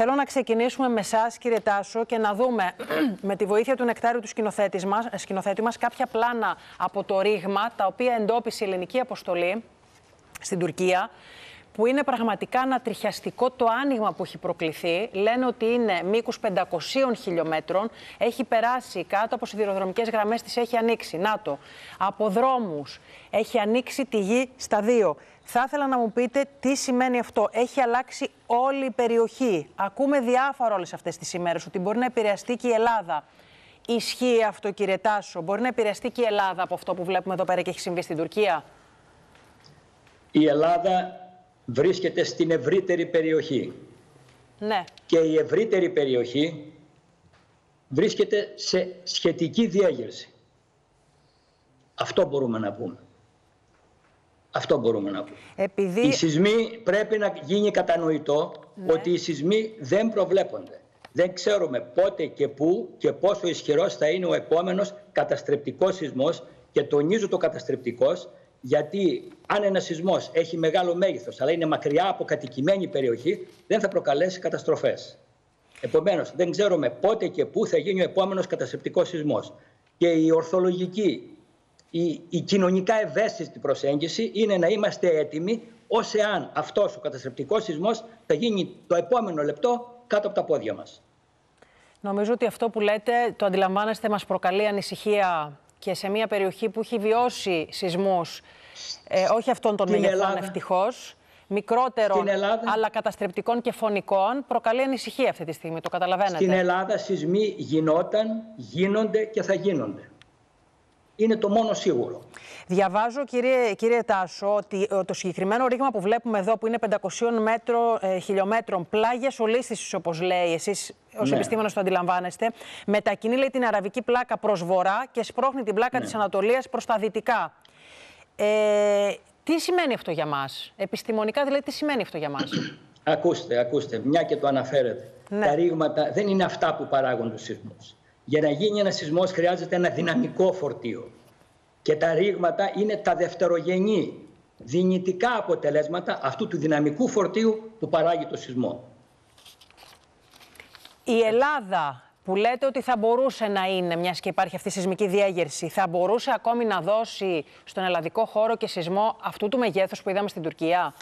Θέλω να ξεκινήσουμε με εσάς, κύριε Τάσο, και να δούμε με τη βοήθεια του Νεκτάριου του σκηνοθέτη μας κάποια πλάνα από το ρήγμα, τα οποία εντόπισε η ελληνική αποστολή στην Τουρκία, που είναι πραγματικά ανατριχιαστικό το άνοιγμα που έχει προκληθεί. Λένε ότι είναι μήκους 500 χιλιόμετρων, έχει περάσει κάτω από σιδηροδρομικές γραμμές, τις έχει ανοίξει. Να το, από δρόμους, έχει ανοίξει τη γη στα δύο. Θα ήθελα να μου πείτε τι σημαίνει αυτό. Έχει αλλάξει όλη η περιοχή. Ακούμε διάφορα όλες αυτές τις ημέρες ότι μπορεί να επηρεαστεί και η Ελλάδα. Ισχύει αυτό, κύριε Τάσο? Μπορεί να επηρεαστεί και η Ελλάδα από αυτό που βλέπουμε εδώ πέρα και έχει συμβεί στην Τουρκία? Η Ελλάδα βρίσκεται στην ευρύτερη περιοχή. Ναι. Και η ευρύτερη περιοχή βρίσκεται σε σχετική διέγερση. Αυτό μπορούμε να πούμε. Αυτό μπορούμε να πούμε. Οι σεισμοί πρέπει να γίνει κατανοητό, ναι, ότι οι σεισμοί δεν προβλέπονται. Δεν ξέρουμε πότε και πού και πόσο ισχυρός θα είναι ο επόμενος καταστρεπτικός σεισμός, και τονίζω το καταστρεπτικός, γιατί αν ένας σεισμός έχει μεγάλο μέγεθος αλλά είναι μακριά από κατοικημένη περιοχή, δεν θα προκαλέσει καταστροφές. Επομένως, δεν ξέρουμε πότε και πού θα γίνει ο επόμενος καταστρεπτικός σεισμός. Και η ορθολογική, η κοινωνικά ευαίσθητη προσέγγιση είναι να είμαστε έτοιμοι ως εάν αυτός ο καταστρεπτικός σεισμός θα γίνει το επόμενο λεπτό κάτω από τα πόδια μας. Νομίζω ότι αυτό που λέτε, το αντιλαμβάνεστε, μας προκαλεί ανησυχία και σε μια περιοχή που έχει βιώσει σεισμούς, όχι αυτών των μεγεθών ευτυχώς, μικρότερων αλλά καταστρεπτικών και φωνικών, προκαλεί ανησυχία αυτή τη στιγμή, το καταλαβαίνετε? Στην Ελλάδα σεισμοί γινόταν, γίνονται και θα γίνονται. Είναι το μόνο σίγουρο. Διαβάζω, κύριε Τάσο, ότι το συγκεκριμένο ρήγμα που βλέπουμε εδώ, που είναι 500 χιλιόμετρων, πλάγιας ολίσθησης, όπως λέει, εσείς ως επιστήμονας το αντιλαμβάνεστε, μετακινεί, λέει, την αραβική πλάκα προς βορρά και σπρώχνει την πλάκα της Ανατολίας προς τα δυτικά. Τι σημαίνει αυτό για μας? Επιστημονικά, δηλαδή, τι σημαίνει αυτό για μας? Ακούστε, μια και το αναφέρετε. Τα ρήγματα δεν είναι αυτά που παράγουν τους σεισμούς. Για να γίνει ένας σεισμός χρειάζεται ένα δυναμικό φορτίο. Και τα ρήγματα είναι τα δευτερογενή δυνητικά αποτελέσματα αυτού του δυναμικού φορτίου που παράγει το σεισμό. Η Ελλάδα, που λέτε ότι θα μπορούσε να είναι, μιας και υπάρχει αυτή η σεισμική διέγερση, θα μπορούσε ακόμη να δώσει στον ελλαδικό χώρο και σεισμό αυτού του μεγέθους που είδαμε στην Τουρκία?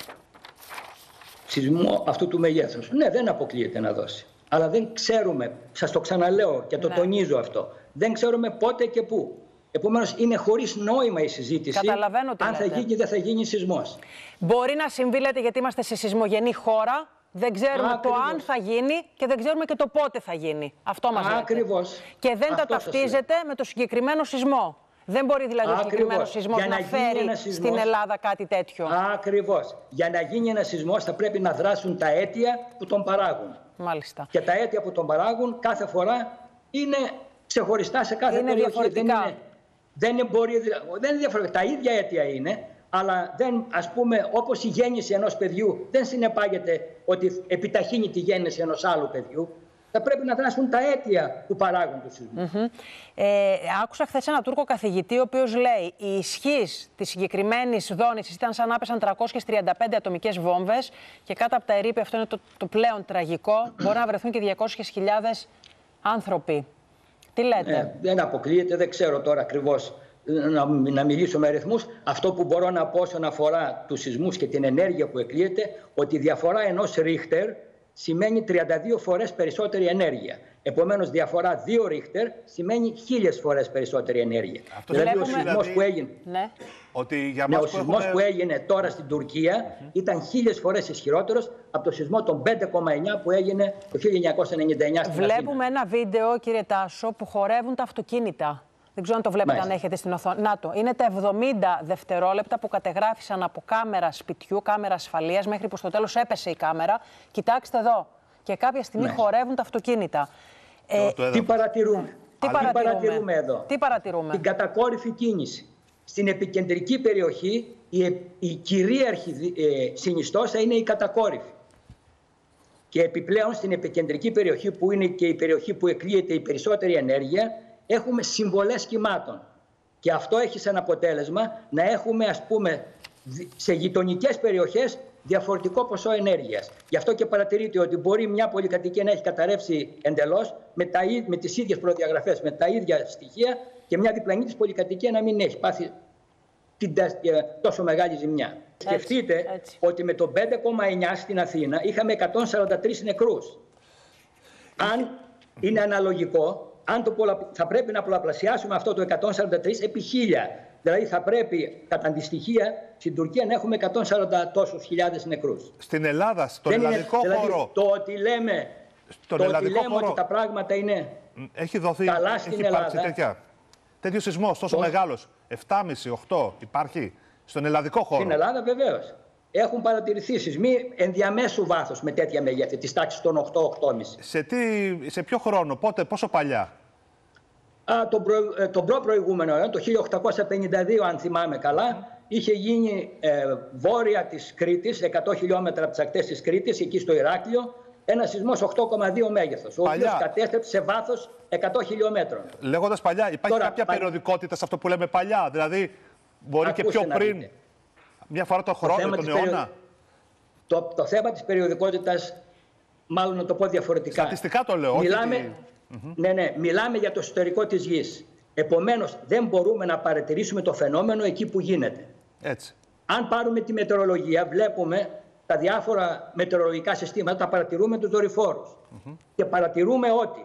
Σεισμό αυτού του μεγέθους? Ναι, δεν αποκλείεται να δώσει. Αλλά δεν ξέρουμε, σας το ξαναλέω και το τονίζω αυτό, δεν ξέρουμε πότε και πού. Επομένως, είναι χωρίς νόημα η συζήτηση αν θα γίνει ή δεν θα γίνει σεισμός. Μπορεί να συμβεί, λέτε, γιατί είμαστε σε σεισμογενή χώρα, δεν ξέρουμε το αν θα γίνει και δεν ξέρουμε και το πότε θα γίνει. Αυτό μας λέτε. Ακριβώς. Και δεν τα ταυτίζετε με το συγκεκριμένο σεισμό. Δεν μπορεί δηλαδή ο συγκεκριμένος σεισμός να φέρει στην Ελλάδα κάτι τέτοιο. Ακριβώς. Για να γίνει ένας σεισμός θα πρέπει να δράσουν τα αίτια που τον παράγουν. Μάλιστα. Και τα αίτια που τον παράγουν κάθε φορά είναι ξεχωριστά σε κάθε περιοχή. Δεν είναι διαφορετικά. Τα ίδια αίτια είναι, αλλά ας πούμε, όπως η γέννηση ενός παιδιού δεν συνεπάγεται ότι επιταχύνει τη γέννηση ενός άλλου παιδιού. Θα πρέπει να δράσουν τα αίτια που παράγουν τους σεισμούς. Άκουσα χθες έναν Τούρκο καθηγητή, ο οποίος λέει η ισχύς της συγκεκριμένης δόνησης ήταν σαν να άπεσαν 335 ατομικές βόμβες και κάτω από τα ερείπια, αυτό είναι το πλέον τραγικό, μπορεί να βρεθούν και 200.000 άνθρωποι. Τι λέτε? Δεν αποκλείεται, δεν ξέρω τώρα ακριβώς να μιλήσω με αριθμούς. Αυτό που μπορώ να πω όσον αφορά τους σεισμούς και την ενέργεια που εκλείεται, ότι η διαφορά ενός Ρίχτερ σημαίνει 32 φορές περισσότερη ενέργεια. Επομένως, διαφορά 2 Ρίχτερ σημαίνει 1000 φορές περισσότερη ενέργεια. Αυτό δηλαδή ο σεισμός που έγινε, που έγινε τώρα στην Τουρκία ήταν 1000 φορές ισχυρότερος από το σεισμό των 5,9 που έγινε το 1999 στην Αθήνα. Βλέπουμε ένα βίντεο, κύριε Τάσο, που χορεύουν τα αυτοκίνητα. Δεν ξέρω αν το βλέπετε, αν έχετε στην οθόνη. Να το. Είναι τα 70 δευτερόλεπτα που κατεγράφησαν από κάμερα σπιτιού, κάμερα ασφαλείας, μέχρι που στο τέλος έπεσε η κάμερα. Κοιτάξτε εδώ. Και κάποια στιγμή χορεύουν τα αυτοκίνητα. Τι παρατηρούμε? Εδώ? Τι παρατηρούμε? Την κατακόρυφη κίνηση. Στην επικεντρική περιοχή η κυρίαρχη συνιστόσα είναι η κατακόρυφη. Και επιπλέον στην επικεντρική περιοχή, που είναι και η περιοχή που εκλείεται η περισσότερη ενέργεια, έχουμε συμβολές κυμάτων. Και αυτό έχει σαν αποτέλεσμα να έχουμε, ας πούμε, σε γειτονικές περιοχές διαφορετικό ποσό ενέργειας. Γι' αυτό και παρατηρείτε ότι μπορεί μια πολυκατοικία να έχει καταρρεύσει εντελώς με τις ίδιες προδιαγραφές, με τα ίδια στοιχεία, και μια διπλανή της πολυκατοικία να μην έχει πάθει τόσο μεγάλη ζημιά. Σκεφτείτε ότι με το 5,9 στην Αθήνα είχαμε 143 νεκρούς. Αν είναι αναλογικό, θα πρέπει να πολλαπλασιάσουμε αυτό το 143 επί 1000. Δηλαδή θα πρέπει κατά αντιστοιχεία στην Τουρκία να έχουμε 140 τόσους χιλιάδες νεκρούς. Στην Ελλάδα, στον ελλαδικό χώρο. Το ότι λέμε, ότι τα πράγματα είναι έχει δοθεί, καλά στην Ελλάδα. Τέτοιο σεισμός τόσο μεγάλος, 7,5-8 υπάρχει στον ελλαδικό χώρο? Στην Ελλάδα βεβαίως. Έχουν παρατηρηθεί σεισμοί ενδιαμέσου βάθους με τέτοια μεγέθη, της τάξης των 8-8,5. Σε ποιο χρόνο, πότε, πόσο παλιά? Τον προηγούμενο αιώνα, το 1852 αν θυμάμαι καλά, είχε γίνει βόρεια της Κρήτης, 100 χιλιόμετρα από τις ακτές της Κρήτης, εκεί στο Ηράκλειο, ένα σεισμός 8,2 μέγεθος, ο οποίος κατέστρεψε σε βάθος 100 χιλιόμετρων. Λέγοντας παλιά, υπάρχει κάποια περιοδικότητα σε αυτό που λέμε παλιά? Δηλαδή, μπορεί και πιο πριν, μια φορά το χρόνο, τον αιώνα? Το θέμα της περιοδικότητας, μάλλον να το πω διαφορετικά. Στατιστικά το λέω. Μιλάμε για το εσωτερικό της γης. Επομένως, δεν μπορούμε να παρατηρήσουμε το φαινόμενο εκεί που γίνεται. Έτσι. Αν πάρουμε τη μετεωρολογία, βλέπουμε τα διάφορα μετεωρολογικά συστήματα, τα παρατηρούμε τους δορυφόρους. Και παρατηρούμε ότι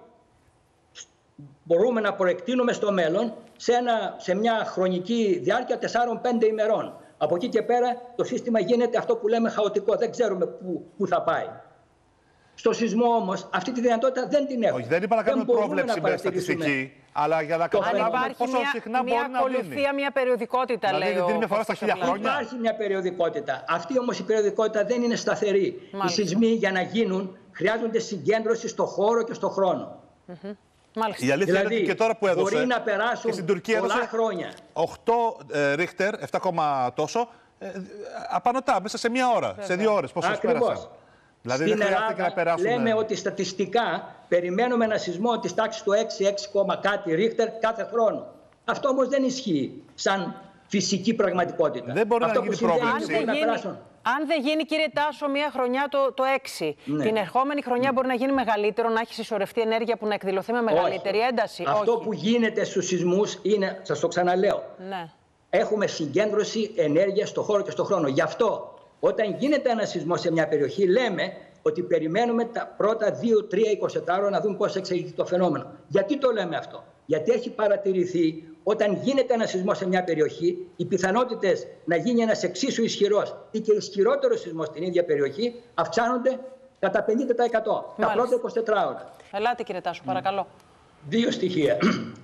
μπορούμε να προεκτείνουμε στο μέλλον σε μια χρονική διάρκεια 4-5 ημερών. Από εκεί και πέρα το σύστημα γίνεται αυτό που λέμε χαοτικό. Δεν ξέρουμε πού θα πάει. Στο σεισμό όμως αυτή τη δυνατότητα δεν την έχουμε. Όχι, δεν είπα να κάνουμε πρόβλεψη με στατιστική, αλλά για να καταλάβουμε πόσο συχνά μπορεί να γίνει. Μια ακολουθία, μια περιοδικότητα, δηλαδή, λέει δίνει μια φορά στα 1000 χρόνια. Υπάρχει μια περιοδικότητα. Αυτή όμως η περιοδικότητα δεν είναι σταθερή. Οι σεισμοί για να γίνουν χρειάζονται συγκέντρωση στο χώρο και στο χρόνο. Η αλήθεια δηλαδή, είναι ότι και τώρα που έδωσε, μπορεί να περάσουν στην Τουρκία πολλά χρόνια. 8 Ρίχτερ, 7, τόσο, απανωτά, μέσα σε μία ώρα, σε 2 ώρες. Πόσες πέρασαν? Δηλαδή στην Ελλάδα λέμε ότι στατιστικά περιμένουμε ένα σεισμό της τάξης του 6 κάτι Ρίχτερ κάθε χρόνο. Αυτό όμως δεν ισχύει σαν φυσική πραγματικότητα. Δεν μπορεί αυτό να γίνει πρόβλεψη. Αν δεν γίνει, κύριε Τάσο, μία χρονιά το 6, την ερχόμενη χρονιά μπορεί να γίνει μεγαλύτερο, να έχει συσσωρευτεί ενέργεια που να εκδηλωθεί με μεγαλύτερη ένταση? Αυτό που γίνεται στους σεισμούς είναι, σας το ξαναλέω, έχουμε συγκέντρωση ενέργειας στο χώρο και στο χρόνο. Γι' αυτό όταν γίνεται ένα σεισμό σε μια περιοχή, λέμε ότι περιμένουμε τα πρώτα 2-3-24 ώρα να δούμε πώς εξελιχθεί το φαινόμενο. Γιατί το λέμε αυτό? Γιατί έχει παρατηρηθεί όταν γίνεται ένα σεισμό σε μια περιοχή, οι πιθανότητες να γίνει ένας εξίσου ισχυρός ή και ισχυρότερος σεισμός στην ίδια περιοχή αυξάνονται κατά 50% τα πρώτα 24 ώρα. Ελάτε, κύριε Τάσο, παρακαλώ. 2 στοιχεία.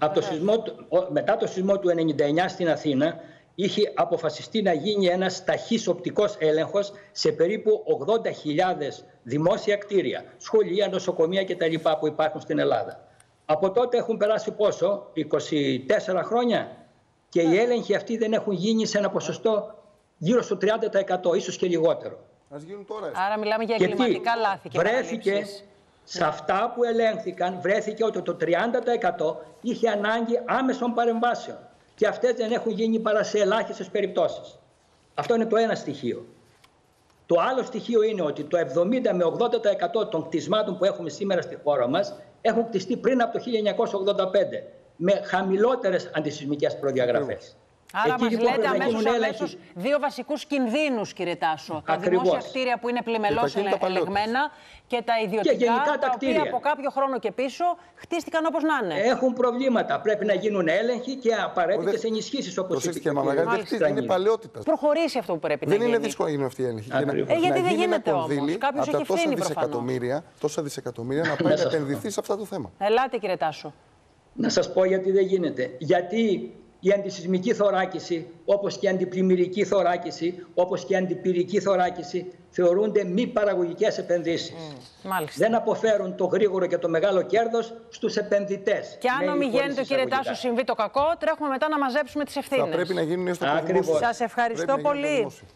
Μετά το σεισμό του 1999 στην Αθήνα, είχε αποφασιστεί να γίνει ένας ταχύς οπτικός έλεγχος σε περίπου 80.000 δημόσια κτίρια, σχολεία, νοσοκομεία κτλ. Που υπάρχουν στην Ελλάδα. Από τότε έχουν περάσει πόσο? 24 χρόνια. Και οι έλεγχοι αυτοί δεν έχουν γίνει σε ένα ποσοστό γύρω στο 30%, ίσως και λιγότερο. Ας γίνουν τώρα. Άρα μιλάμε για εγκληματικά λάθη και βρέθηκε σε αυτά που ελέγχθηκαν, βρέθηκε ότι το 30% είχε ανάγκη άμεσων παρεμβάσεων. Και αυτές δεν έχουν γίνει παρά σε ελάχιστες περιπτώσεις. Αυτό είναι το ένα στοιχείο. Το άλλο στοιχείο είναι ότι το 70 με 80% των κτισμάτων που έχουμε σήμερα στη χώρα μας έχουν κτιστεί πριν από το 1985 με χαμηλότερες αντισεισμικές προδιαγραφές. Άρα μας λέτε αμέσως 2 βασικούς κινδύνους, κύριε Τάσο. Τα δημόσια κτίρια που είναι πλημελώς ελεγμένα και τα ιδιωτικά, τα οποία από κάποιο χρόνο και πίσω χτίστηκαν όπως να είναι. Έχουν προβλήματα. Πρέπει να γίνουν έλεγχοι και απαραίτητες ενισχύσεις, όπως είπατε. Είναι παλαιότητα. Προχωρήσει αυτό που πρέπει να γίνει. Δεν είναι δύσκολο να γίνουν αυτοί οι έλεγχοι. Γιατί δεν γίνεται όμως. Κάποιος έχει ευθύνη προφανώς. Τόσα δισεκατομμύρια να πάει να επενδυθεί σε αυτό το θέμα. Ελάτε, κύριε Τάσο. Να σας πω γιατί δεν γίνεται. Γιατί η αντισεισμική θωράκιση, όπως και η αντιπλημμυρική θωράκιση, όπως και η αντιπυρική θωράκιση, θεωρούνται μη παραγωγικές επενδύσεις. Δεν αποφέρουν το γρήγορο και το μεγάλο κέρδος στους επενδυτές. Και αν ομιγέννητο, κύριε Τάσο, συμβεί το κακό, τρέχουμε μετά να μαζέψουμε τις ευθύνες. Θα πρέπει να γίνουν στο Σας ευχαριστώ πολύ.